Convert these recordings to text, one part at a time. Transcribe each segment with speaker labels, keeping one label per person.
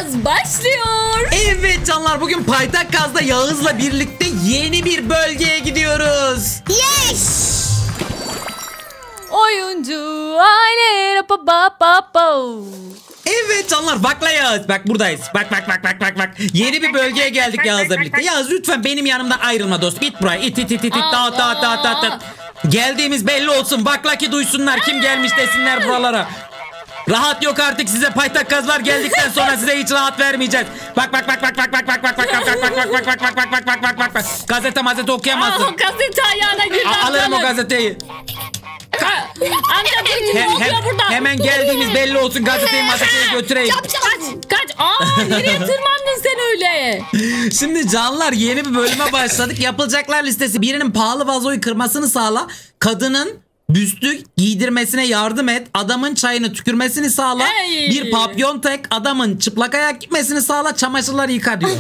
Speaker 1: Gaz başlıyor.
Speaker 2: Evet canlar, bugün Paytak Gaz'da Yağız'la birlikte yeni bir bölgeye gidiyoruz.
Speaker 3: Yes.
Speaker 1: Oyuncu aile
Speaker 2: Evet canlar, bakla Yağız. Bak buradayız. Bak. Yeni bir bölgeye geldik Yağız'la birlikte. Yağız lütfen benim yanımdan ayrılma dostum. İt buraya. İt. Dağıt. Geldiğimiz belli olsun. Bakla ki duysunlar. Kim gelmiş desinler buralara. Rahat yok artık size, Paytak Gazlar geldikten sonra size hiç rahat vermeyeceğiz. Bak. Gazete okuyamazsın.
Speaker 1: Gazete ayağına girdi.
Speaker 2: Alırım o gazeteyi.
Speaker 1: Amca bir kim okuyor burada?
Speaker 2: Hemen geldiğimiz belli olsun, gazeteyi götüreyim.
Speaker 1: Kaç. Nereye tırmandın sen öyle?
Speaker 2: Şimdi canlar, yeni bir bölüme başladık. Yapılacaklar listesi: birinin pahalı vazoyu kırmasını sağla, kadının büstü giydirmesine yardım et, adamın çayını tükürmesini sağla, bir papyon tek, adamın çıplak ayak gitmesini sağla, çamaşırları yıka diyor.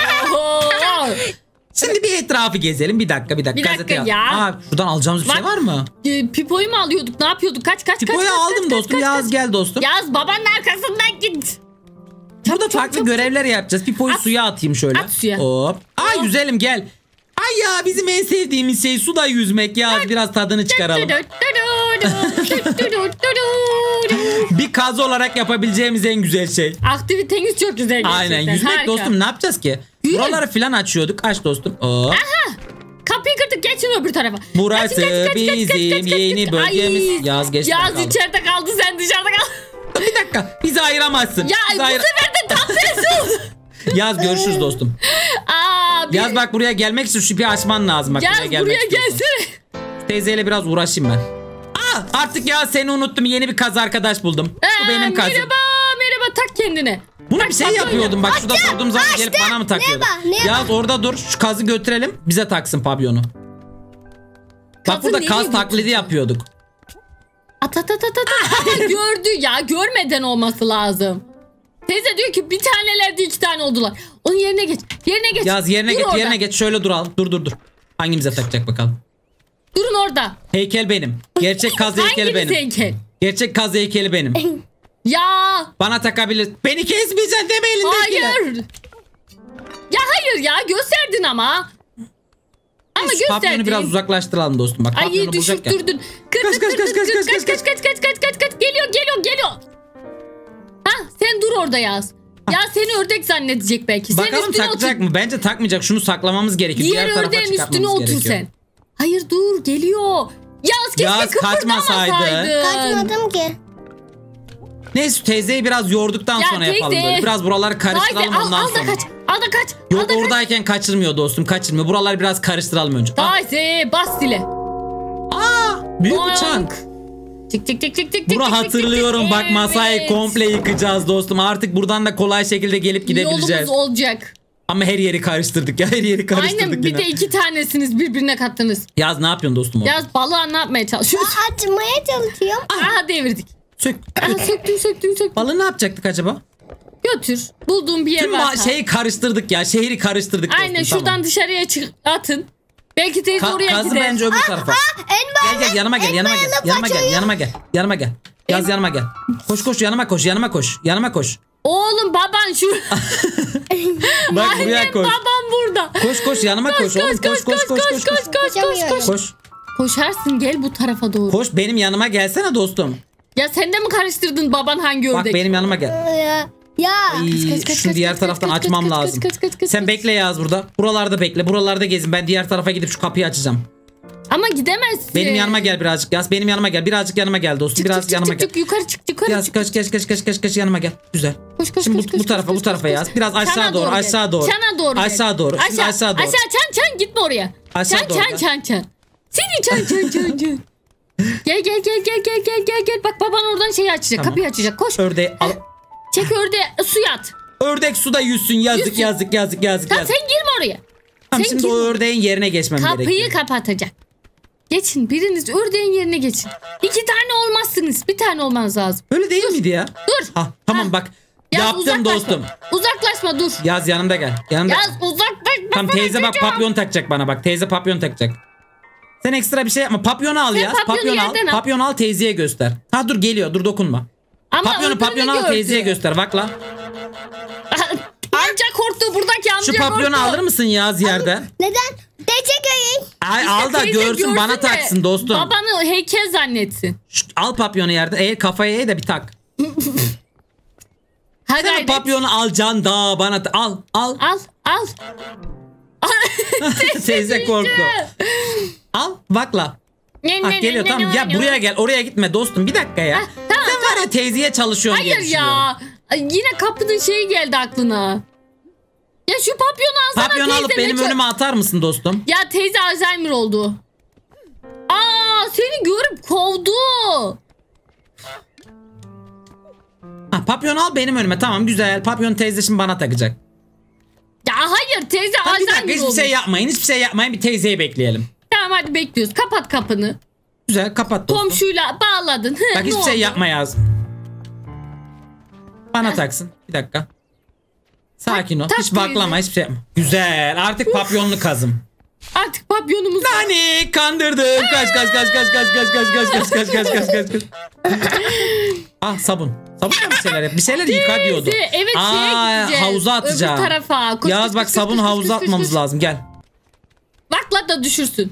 Speaker 2: Şimdi bir etrafı gezelim. Bir dakika
Speaker 1: dakika ya.
Speaker 2: Şuradan alacağımız bir şey var mı?
Speaker 1: Pipoyu mu alıyorduk? Ne yapıyorduk? Kaç.
Speaker 2: Pipoyu aldım dostum. Yaz gel dostum.
Speaker 1: Yaz babanın arkasından git.
Speaker 2: Burada farklı görevler yapacağız. Pipoyu suya atayım şöyle.
Speaker 1: At suya.
Speaker 2: Hop. Ay güzelim, gel. Ay ya, bizim en sevdiğimiz şey suda yüzmek ya. Biraz tadını çıkaralım. Bir kaz olarak yapabileceğimiz en güzel şey.
Speaker 1: Aktiviteniz çok güzel gerçekten.
Speaker 2: Aynen, yüzmek
Speaker 1: harika.
Speaker 2: dostum, ne yapacağız ki?
Speaker 1: Yürü.
Speaker 2: Buraları filan açıyorduk. Aç dostum. Hop.
Speaker 1: Aha. Kapıyı kırdık, geçin öbür tarafa.
Speaker 2: Burası bizim yeni bölgemiz. Yaz geçti.
Speaker 1: Yaz içeride kaldı, sen dışarıda kaldın.
Speaker 2: Bir dakika, bizi ayıramazsın.
Speaker 1: Ya bu sefer de tam sensin.
Speaker 2: Yaz, görüşürüz dostum.
Speaker 1: Abi.
Speaker 2: Yaz bak, buraya gelmek için şu bir açman lazım. Bak,
Speaker 1: Yaz buraya
Speaker 2: istiyorsan.
Speaker 1: gelsene.
Speaker 2: Teyzeyle biraz uğraşayım ben. Artık ya seni unuttum, yeni bir kaz arkadaş buldum. Bu benim kazım.
Speaker 1: Merhaba, tak kendine.
Speaker 2: Buna
Speaker 1: Tak,
Speaker 2: bir şey
Speaker 1: tak
Speaker 2: yapıyordum bak, şurada sorduğum zaman gelip bana mı takıyordun? Yaz orada dur, şu kazı götürelim, bize taksın pavyonu. Bak burada kaz taklidi yapıyorduk.
Speaker 1: At. Gördü ya, görmeden olması lazım. Teyze diyor ki bir tanelerde 2 tane oldular. Onun yerine geç.
Speaker 2: Yaz yerine
Speaker 1: Dur
Speaker 2: geç,
Speaker 1: orada.
Speaker 2: yerine geç. Şöyle dur al. Dur. Hangimize takacak bakalım.
Speaker 1: Durun orada.
Speaker 2: Heykel benim. Gerçek kaz heykeli benim.
Speaker 1: Hangimiz heykel?
Speaker 2: Gerçek kaz heykeli benim.
Speaker 1: Ya.
Speaker 2: Bana takabilir. Beni kesmeyeceksin deme elindekiyle.
Speaker 1: Hayır. Ya hayır ya, gösterdin ama. Ama gösterdin.
Speaker 2: Papyonu biraz uzaklaştıralım dostum. Bak,
Speaker 1: Ay düşürttürdün. Kaç. Geliyor. Ha, sen dur orada Yaz. Ya seni ördek zannedecek belki.
Speaker 2: Bakalım takacak mı? Bence takmayacak. Şunu saklamamız gerekiyor.
Speaker 1: Diğer ördeğin üstüne otur
Speaker 2: gerekiyor.
Speaker 1: sen. Hayır dur, geliyor. Yaz keşke kıpırdamasaydın.
Speaker 3: Kaçmadım ki.
Speaker 2: Neyse, teyzeyi biraz yorduktan
Speaker 1: Ya
Speaker 2: sonra yapalım böyle. Biraz buraları karıştıralım
Speaker 1: Haydi,
Speaker 2: ondan
Speaker 1: al
Speaker 2: sonra.
Speaker 1: Al da kaç.
Speaker 2: Yok, oradayken kaçırmıyor dostum, kaçırmıyor. Buraları biraz karıştıralım önce.
Speaker 1: Haydi bas dile.
Speaker 2: Büyük uçak.
Speaker 1: Çık.
Speaker 2: Bunu hatırlıyorum. Bak, masayı komple yıkacağız dostum. Artık buradan da kolay şekilde gelip gidebileceğiz.
Speaker 1: Yolumuz olacak.
Speaker 2: Ama her yeri karıştırdık ya.
Speaker 1: Aynen, bir de 2 tanesiniz birbirine kattınız.
Speaker 2: Yaz ne yapıyorsun dostum orada?
Speaker 1: Yaz balığı ne yapmaya çalışıyorsun?
Speaker 3: Açmaya çalışıyorum.
Speaker 1: Aha devirdik. Söktüm.
Speaker 2: Balığı ne yapacaktık acaba?
Speaker 1: Götür. Bulduğum bir yer
Speaker 2: Tüm
Speaker 1: varsa.
Speaker 2: şeyi karıştırdık ya. Şehri karıştırdık dostum.
Speaker 1: Aynen, şuradan
Speaker 2: tamam.
Speaker 1: Dışarıya atın. Belki teyze oraya
Speaker 2: Kazı
Speaker 1: gider.
Speaker 2: bence öbür tarafa. Gel yanıma gel. Yanıma gel. Yaz yanıma gel. Koş yanıma koş.
Speaker 1: Oğlum baban şu.
Speaker 2: Bak buraya koş.
Speaker 1: Babam burada.
Speaker 2: Koş yanıma koş oğlum. Koş.
Speaker 1: Koşarsın, gel bu tarafa doğru.
Speaker 2: Koş, benim yanıma gelsene dostum.
Speaker 1: Ya sen de mi karıştırdın baban hangi ördek?
Speaker 2: Bak benim yanıma gel.
Speaker 3: Ya.
Speaker 2: Şunu diğer taraftan açmam lazım. Sen bekle Yaz burada. Buralarda bekle. Buralarda gezin. Ben diğer tarafa gidip şu kapıyı açacağım.
Speaker 1: Ama gidemezsin.
Speaker 2: Benim yanıma gel birazcık Yaz. Benim yanıma gel. Birazcık yanıma gel dostum. Biraz yanıma gel.
Speaker 1: Yukarı çık.
Speaker 2: Yaz kaç yanıma gel. Güzel.
Speaker 1: Koş.
Speaker 2: Bu tarafa Yaz. Biraz aşağı doğru.
Speaker 1: Çana doğru.
Speaker 2: Aşağı doğru. Şimdi aşağı doğru.
Speaker 1: Aşağı çan gitme oraya.
Speaker 2: Aşağı doğru.
Speaker 1: Çan. Seni çan. Gel. Bak baban oradan şeyi açacak.
Speaker 2: Tamam.
Speaker 1: Kapıyı açacak. Koş.
Speaker 2: Ördeği al.
Speaker 1: Çek ördeği, suya at.
Speaker 2: Ördek suda yüzsün. Yazık.
Speaker 1: Tamam, sen girme oraya.
Speaker 2: Tamam, şimdi o ördeğin yerine geçmem gerekiyor.
Speaker 1: Kapıyı kapatacak. Geçin, biriniz ördeğin yerine geçin. 2 tane olmazsınız. Bir tane olmanız lazım.
Speaker 2: Öyle değil miydi ya?
Speaker 1: Dur.
Speaker 2: Tamam bak.
Speaker 1: Yaz,
Speaker 2: Yaptım
Speaker 1: uzaklaşma.
Speaker 2: dostum.
Speaker 1: Uzaklaşma, dur.
Speaker 2: Yaz yanımda gel.
Speaker 1: Yaz uzaklaşma.
Speaker 2: Tamam, teyze bak papyon takacak bana bak. Teyze papyon takacak. Sen ekstra bir şey yapma. Papyonu al Yaz. Papyonu al, teyzeye göster. Dur geliyor. Dur dokunma.
Speaker 1: Ama
Speaker 2: Papyonu al, teyzeye göster. Bak la. Şu papyonu alır mısın Yaz yerde?
Speaker 3: Neden? Teşekkür.
Speaker 2: Ay, al da
Speaker 1: Teyze
Speaker 2: görsün bana
Speaker 1: de
Speaker 2: taksın dostum.
Speaker 1: Babanı heykel zannetsin.
Speaker 2: Al papyonu yerde. Kafaya eğ de bir tak.
Speaker 1: Ha
Speaker 2: Sen
Speaker 1: gayret.
Speaker 2: papyonu alacaksın da bana al.
Speaker 1: Al.
Speaker 2: Teyze korktu. Al bakla. Bak geliyor tamam ya buraya gel oraya gitme dostum bir dakika ya.
Speaker 1: Tamam,
Speaker 2: Sen var ya teyzeye çalışıyorsun diye
Speaker 1: Hayır
Speaker 2: düşünüyorum.
Speaker 1: ya. Ay, yine kapının şeyi geldi aklına. Ya şu papyonu alsana
Speaker 2: Papyonu
Speaker 1: teyze.
Speaker 2: alıp benim önüme atar mısın dostum?
Speaker 1: Ya teyze Alzheimer oldu. Aa seni görüp kovdu.
Speaker 2: Papyonu al benim önüme tamam güzel. Papyonu teyze şimdi bana takacak.
Speaker 1: Ya hayır teyze
Speaker 2: Bir dakika
Speaker 1: Alzheimer
Speaker 2: hiçbir
Speaker 1: oldu.
Speaker 2: şey yapmayın bir teyzeyi bekleyelim.
Speaker 1: Tamam hadi bekliyoruz. Kapat kapını.
Speaker 2: Güzel kapat dostum.
Speaker 1: Komşuyla bağladın.
Speaker 2: Bak
Speaker 1: Ne
Speaker 2: hiçbir şey
Speaker 1: oldu?
Speaker 2: yapma Yaz. Bana taksın bir dakika. Sakin ol
Speaker 1: tak
Speaker 2: hiç baklama
Speaker 1: teyze.
Speaker 2: hiçbir şey yapma. Güzel artık papyonlu kazım.
Speaker 1: Artık papyonumuz var.
Speaker 2: Nani kandırdım. Kaç. Ah sabun. Sabun da bir şeyler yap. Bir şeyler yıka diyordu.
Speaker 1: Evet şeye gideceğiz.
Speaker 2: Havuza atacağım.
Speaker 1: Öbür tarafa. Koş,
Speaker 2: Yaz
Speaker 1: koş,
Speaker 2: bak
Speaker 1: koş,
Speaker 2: sabun
Speaker 1: koş, koş,
Speaker 2: havuza
Speaker 1: koş, koş,
Speaker 2: atmamız
Speaker 1: koş.
Speaker 2: lazım gel.
Speaker 1: Bakla da düşürsün.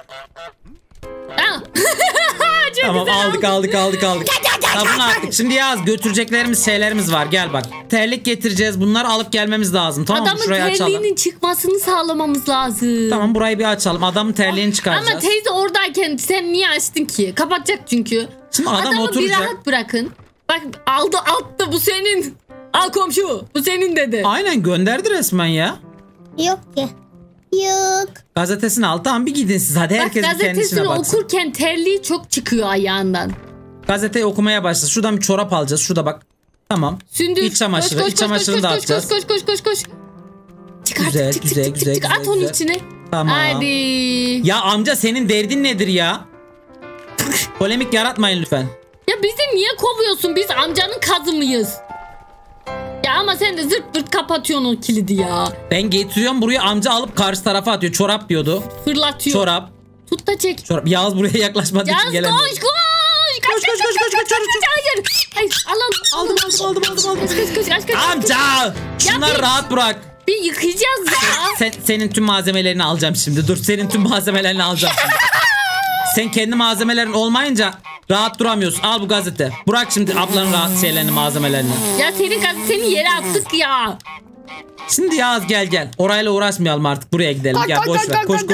Speaker 1: Ha. Çok
Speaker 2: Tamam
Speaker 1: güzel
Speaker 2: aldık. Sabun attık. Şimdi Yaz götüreceklerimiz şeylerimiz var gel bak. Terlik getireceğiz bunları alıp gelmemiz lazım. Tamam mı?
Speaker 1: Adamın
Speaker 2: Şurayı açalım.
Speaker 1: terliğinin çıkmasını sağlamamız lazım.
Speaker 2: Tamam burayı bir açalım. Adamın terliğini
Speaker 1: Ama
Speaker 2: çıkaracağız.
Speaker 1: teyze oradayken sen niye açtın ki? Kapatacak çünkü.
Speaker 2: Şimdi adam
Speaker 1: Adamı bir
Speaker 2: oturacak.
Speaker 1: rahat bırakın. Bak aldı attı bu senin. Al komşu bu senin dedi.
Speaker 2: Aynen gönderdi resmen ya.
Speaker 3: Yok ki. Yok.
Speaker 2: Gazetesini al tamam bir gidin siz hadi
Speaker 1: Bak
Speaker 2: herkes bir kendisine
Speaker 1: gazetesini
Speaker 2: baksın.
Speaker 1: okurken terliği çok çıkıyor ayağından.
Speaker 2: Gazeteyi okumaya başla. Şuradan bir çorap alacağız. Şurada bak. Tamam.
Speaker 1: Sündür.
Speaker 2: İç çamaşırı. İç çamaşırını da atacağız.
Speaker 1: Koş. Çıkar
Speaker 2: Güzel,
Speaker 1: çık,
Speaker 2: güzel,
Speaker 1: çık,
Speaker 2: güzel,
Speaker 1: çık,
Speaker 2: güzel,
Speaker 1: at onun
Speaker 2: güzel.
Speaker 1: içine.
Speaker 2: Tamam.
Speaker 1: Hadi.
Speaker 2: Ya amca senin derdin nedir ya? Polemik yaratmayın lütfen.
Speaker 1: Ya bizi niye kovuyorsun? Biz amcanın kazı mıyız? Ya ama sen de zırt pırt kapatıyorsun o kilidi ya.
Speaker 2: Ben getiriyorum buraya amca alıp karşı tarafa atıyor. Çorap diyordu.
Speaker 1: Fırlatıyor.
Speaker 2: Çorap.
Speaker 1: Tut da çek.
Speaker 2: Çorap. Yağız buraya yaklaşmadığı için
Speaker 1: Yaz
Speaker 2: gelemiyor.
Speaker 1: koş. Kaç. Hayır.
Speaker 2: Aldım.
Speaker 1: Kaç.
Speaker 2: Amca! Şunları
Speaker 1: bir-
Speaker 2: rahat bırak.
Speaker 1: Bir yıkayacağız ya.
Speaker 2: Senin tüm malzemelerini alacağım şimdi. Dur senin tüm malzemelerini alacağım şimdi. Sen kendi malzemelerin olmayınca rahat duramıyorsun. Al bu gazete. Bırak şimdi ablanın rahat şeylerini malzemelerini.
Speaker 1: Ya senin gazeteni yere attık ya.
Speaker 2: Şimdi Yağız gel. Orayla uğraşmayalım artık. Buraya gidelim. Gel boş ver. Koş.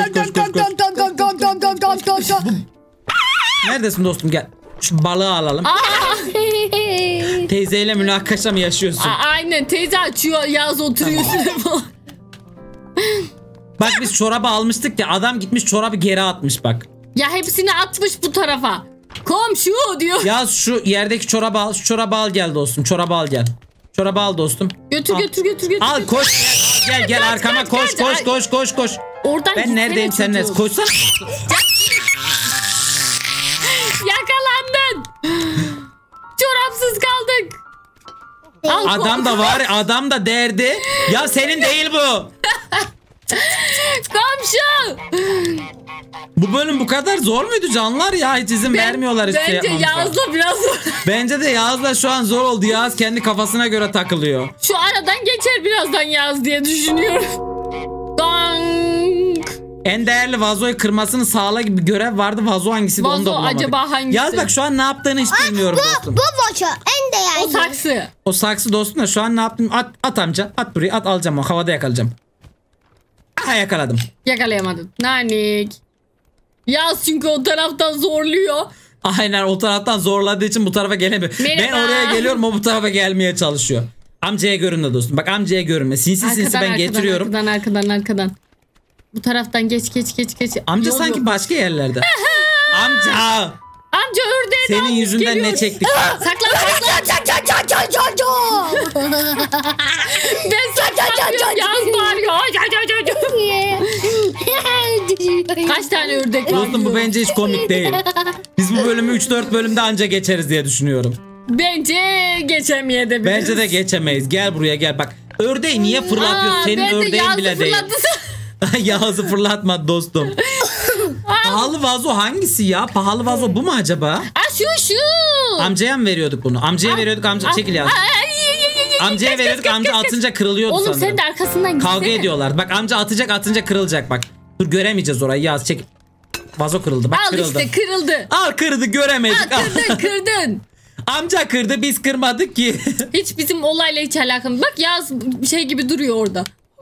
Speaker 2: Neredesin dostum gel. Şu balığı alalım. Teyzeyle münakaşa mı yaşıyorsun?
Speaker 1: Aynen teyze açıyor Yaz oturuyor üstüne falan.
Speaker 2: Bak biz çorabı almıştık ya adam gitmiş çorabı geri atmış bak.
Speaker 1: Ya hepsini atmış bu tarafa. Komşu diyor.
Speaker 2: Yaz şu yerdeki çorabı al. Şu çorabı al gel dostum. Çorabı al gel. Çorabı al dostum.
Speaker 1: Götür.
Speaker 2: Al koş. Gel arkama koş.
Speaker 1: Oradan
Speaker 2: Ben neredeyim sen neredesin? Koşsana.
Speaker 1: Yakalandın. Çorapsız kaldık. Al,
Speaker 2: Adam da var adam da derdi. Ya senin değil bu.
Speaker 1: komşu.
Speaker 2: Bu bölüm bu kadar zor muydu canlar ya? Hiç izin vermiyorlar hiçbir şey
Speaker 1: Bence
Speaker 2: yapmamıza.
Speaker 1: Yağız'la biraz zor.
Speaker 2: Bence de Yağız'la şu an zor oldu. Yağız kendi kafasına göre takılıyor.
Speaker 1: Şu aradan geçer birazdan Yağız diye düşünüyorum. Dank.
Speaker 2: En değerli vazoyu kırmasını sağla gibi bir görev vardı. Vazo hangisiydi onu da
Speaker 1: Vazo
Speaker 2: bulamadık.
Speaker 1: acaba hangisi?
Speaker 2: Yağız bak şu an ne yaptığını hiç bilmiyorum dostum.
Speaker 3: Bu boşu en değerli.
Speaker 1: O saksı.
Speaker 2: O saksı dostum da şu an ne yaptın? At amca. At buraya at alacağım o. Havada yakalayacağım. Ha yakaladım.
Speaker 1: Yakalayamadın. Nanik. Yağız çünkü o taraftan zorluyor.
Speaker 2: Aynen o taraftan zorladığı için bu tarafa gelemiyor.
Speaker 1: Merhaba.
Speaker 2: Ben oraya geliyorum o bu tarafa gelmeye çalışıyor. Amcaya görünme dostum. Bak amcaya görünme. Sinsi ben getiriyorum.
Speaker 1: Arkadan. Bu taraftan geç.
Speaker 2: Amca
Speaker 1: Yol
Speaker 2: sanki
Speaker 1: yok.
Speaker 2: başka yerlerde. Amca.
Speaker 1: Amca ördeğe
Speaker 2: Senin
Speaker 1: dalmış
Speaker 2: yüzünden
Speaker 1: geliyor.
Speaker 2: ne çektik?
Speaker 1: Saklan. Ben saklanıyorum. Yağız bağırıyor. Kaç tane ördek var?
Speaker 2: Dostum bu bence hiç komik değil. Biz bu bölümü 3-4 bölümde anca geçeriz diye düşünüyorum.
Speaker 1: Bence geçemeyebiliriz.
Speaker 2: Bence de geçemeyiz. Gel buraya gel bak. Ördeği niye fırlatıyorsun? Senin
Speaker 1: ben de
Speaker 2: ördeğin
Speaker 1: Yağız'ı
Speaker 2: bile değil. Yağız'ı fırlatma dostum. Pahalı vazo hangisi ya? Pahalı vazo bu mu acaba?
Speaker 1: Şu.
Speaker 2: Amcaya mı veriyorduk bunu? Amcaya veriyorduk amca çekil Yağız. Amcaya veriyorduk, amca atınca kırılıyordu
Speaker 1: Oğlum
Speaker 2: sanırım.
Speaker 1: sen de arkasından gitsene.
Speaker 2: Kavga ediyorlar. Bak amca atacak, atınca kırılacak bak. Dur göremeyeceğiz orayı, Yaz çek. Vazo kırıldı bak,
Speaker 1: Al
Speaker 2: kırıldı.
Speaker 1: işte kırıldı.
Speaker 2: Al kırdı, göremedik.
Speaker 1: Kırdın.
Speaker 2: Amca kırdı, biz kırmadık ki.
Speaker 1: Hiç bizim olayla hiç alakamız. Bak Yaz şey gibi duruyor orada.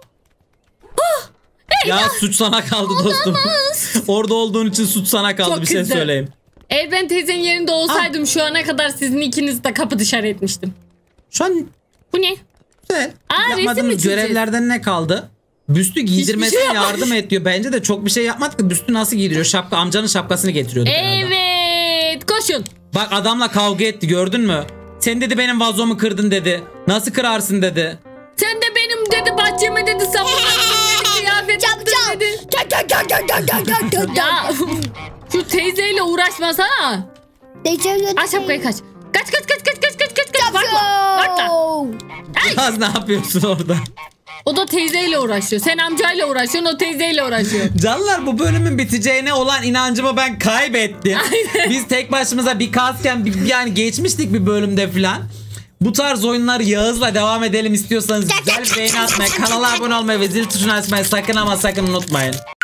Speaker 2: Ya suç sana kaldı dostum. Orada olduğun için suç sana kaldı,
Speaker 1: Çok
Speaker 2: bir şey
Speaker 1: kızdı.
Speaker 2: söyleyeyim.
Speaker 1: Eğer ben teyzenin yerinde olsaydım şu ana kadar sizin ikinizi de kapı dışarı etmiştim.
Speaker 2: Şu an
Speaker 1: Bu ne?
Speaker 2: güzel.
Speaker 1: Aa, resim mi
Speaker 2: Yapmadığımız
Speaker 1: çizeceğiz?
Speaker 2: görevlerden ne kaldı? Büstü giydirmesine
Speaker 1: Hiçbir şey
Speaker 2: yardım et diyor. Bence de çok bir şey yapmadık da büstü nasıl giydiriyor? Şapka, amcanın şapkasını getiriyordu.
Speaker 1: Evet koşun.
Speaker 2: Bak adamla kavga etti, gördün mü? Sen dedi benim vazomu kırdın dedi. Nasıl kırarsın dedi.
Speaker 1: Sen de benim dedi bahçeme dedi sabunlarım kıyafet yaptın dedi. Ya şu teyzeyle uğraşmasana. Aç şapkayı kaç. Kaç. Bakma.
Speaker 2: Yaz ne yapıyorsun orada?
Speaker 1: O da teyzeyle uğraşıyor. Sen amcayla uğraşıyorsun, o teyzeyle uğraşıyor.
Speaker 2: Canlar, bu bölümün biteceğine olan inancımı ben kaybettim.
Speaker 1: Aynen.
Speaker 2: Biz tek başımıza bir kasken yani geçmiştik bir bölümde falan. Bu tarz oyunlar Yağız'la devam edelim istiyorsanız güzel bir beğeni atmayı, kanala abone olmayı ve zil tuşunu açmayı sakın ama sakın unutmayın.